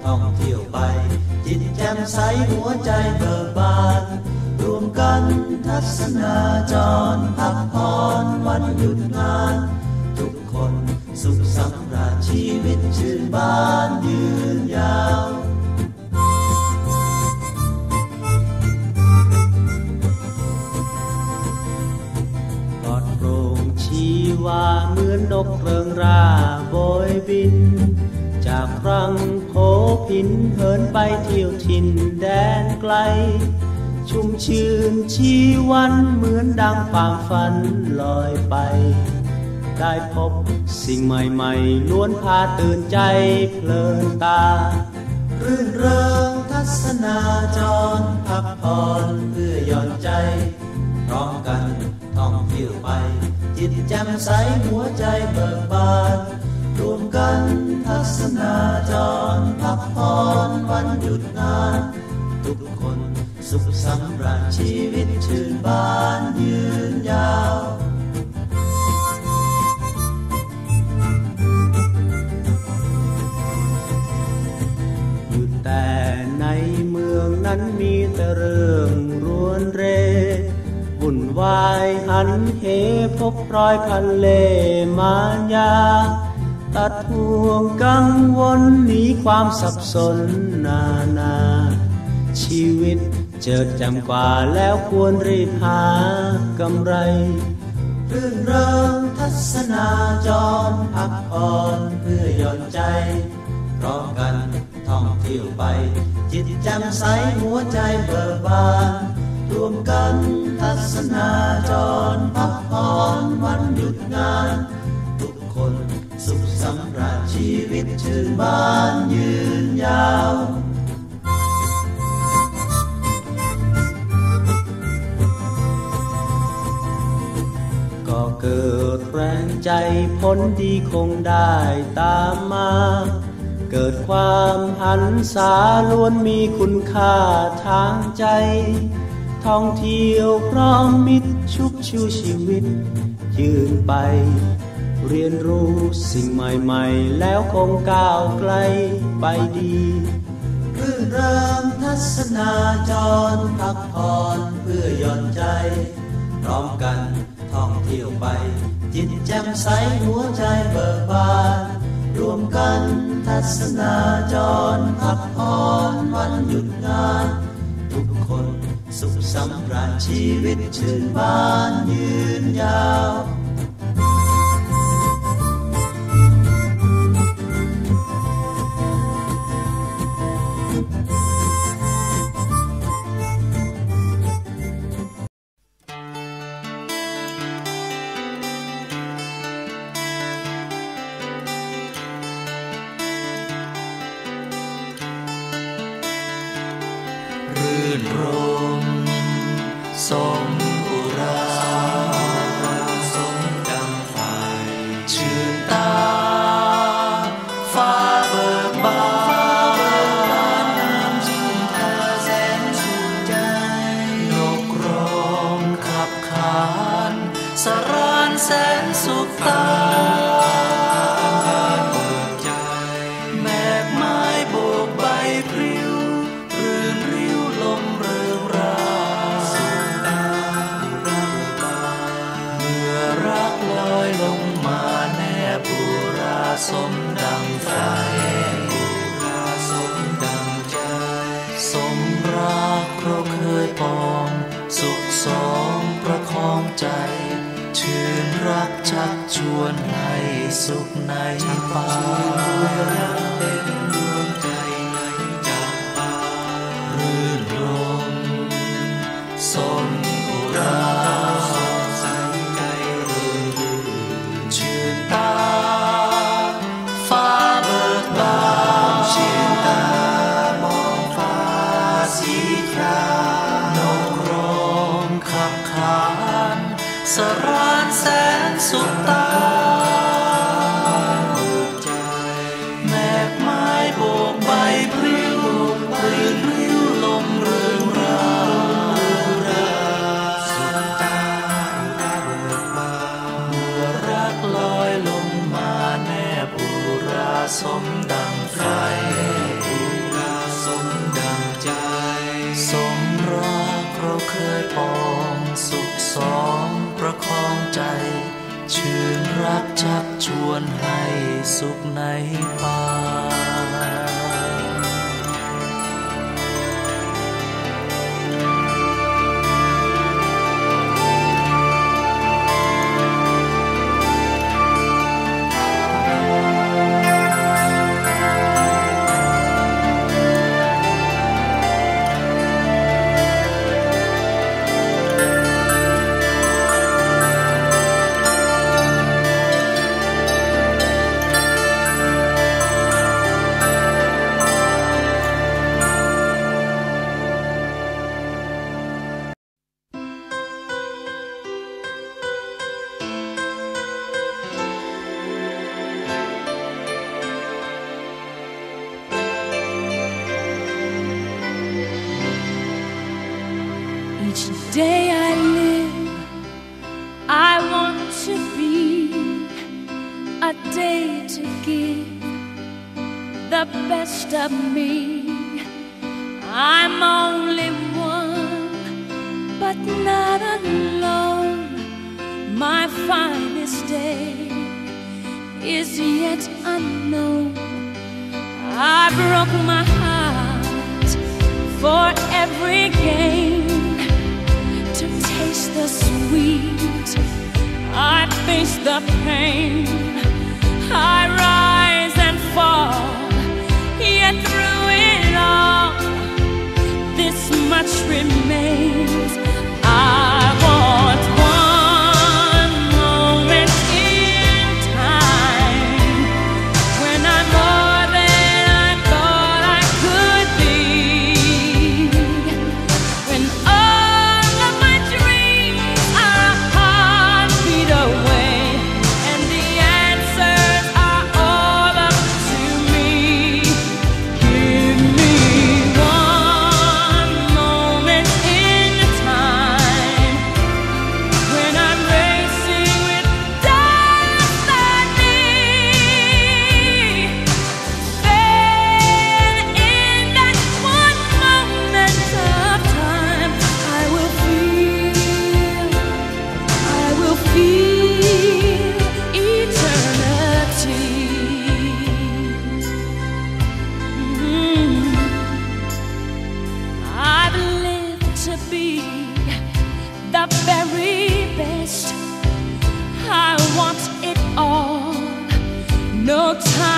ท่องเที่ยวไปจิตแจ่มใสหัวใจเบิกบานรวมกันทัศนาจรพักผ่อนวันหยุดงานทุกคนสุขสำราญชีวิตชื่นบานยืนยาวปลอดโปร่งชีวาเหมือนนกเริงร่าโบยบินจากครั้งโผพินเหินไปเที่ยวถิ่นแดนไกลชุ่มชื่นชีวันเหมือนดังความฝันลอยไปได้พบสิ่งใหม่ๆล้วนพาตื่นใจเพลินตารื่นเริงทัศนาจรพักผ่อนเพื่อหย่อนใจพร้อมกันท่องเที่ยวไปจิตแจ่มใสหัวใจเบิกบานรวมกันทัศนาจรพักผ่อนวันหยุดงานทุกคนสุขสำราญชีวิตชื่นบานยืนยาวอยู่แต่ในเมืองนั้นมีแต่เรื่องรวนเรวุ่นวายหันเหพบรอยพันเล่มารยาตัดห่วงกังวลหนีความสับสนนาชีวิตเจิดจำกว่าแล้วควรรีบหากำไรรื่นเริงทัศนาจรพักผ่อนเพื่อหย่อนใจพร้อมกันท่องเที่ยวไปจิตแจ่มใสหัวใจเบิกบานรวมกันทัศนาจรพักผ่อนวันหยุดงานทุกคนสุขสำราญชีวิตชื่นบานยืนยาวก็เกิดแรงใจผลดีคงได้ตามมาเกิดความหันษาล้วนมีคุณค่าทางใจท่องเที่ยวพร้อมมิตรชุบชูชีวิตยืนไปเรียนรู้สิ่งใหม่ๆแล้วคงก้าวไกลไปดีรื่นเริงทัศนาจรพักผ่อนเพื่อหย่อนใจพร้อมกันท่องเที่ยวไปจิตแจ่มใสหัวใจเบิกบานรวมกันทัศนาจรพักผ่อนวันหยุดงานทุกคนสุขสำราญชีวิตชื่นบานยืนยาวรมสมอุราสมดังไฟชื่นตาฟ้าเบิกบานน้ำชื่นตาแสนสุขใจนกร้องขับขานสรานแสนสุขตาสมดังไฟสมดังใจสมรักเราเคยปองสุขสองประคองใจชื่นรักชักชวนให้สุขในป่าเป็นดวงใจในจากป่ารื่นรมสมอุราสรานแสนสุขตาใจแมกไม้โบกใบพลิ้วพลิ้วลมเริงราสุขตาเมื่อรักลอยลงมาแนบอุราสมดังไฟเคยปองสุขสองประคองใจชื่นรักชักชวนให้สุขในป่า Each day I live, I want to be a day to give the best of me. I'm only one, but not alone. My finest day is yet unknown. I broke my heart for every gain. To taste the sweet, I face the pain. I rise and fall, yet through it all, this much remains. I want one moment in time when I'm more than I thought I could be. When no time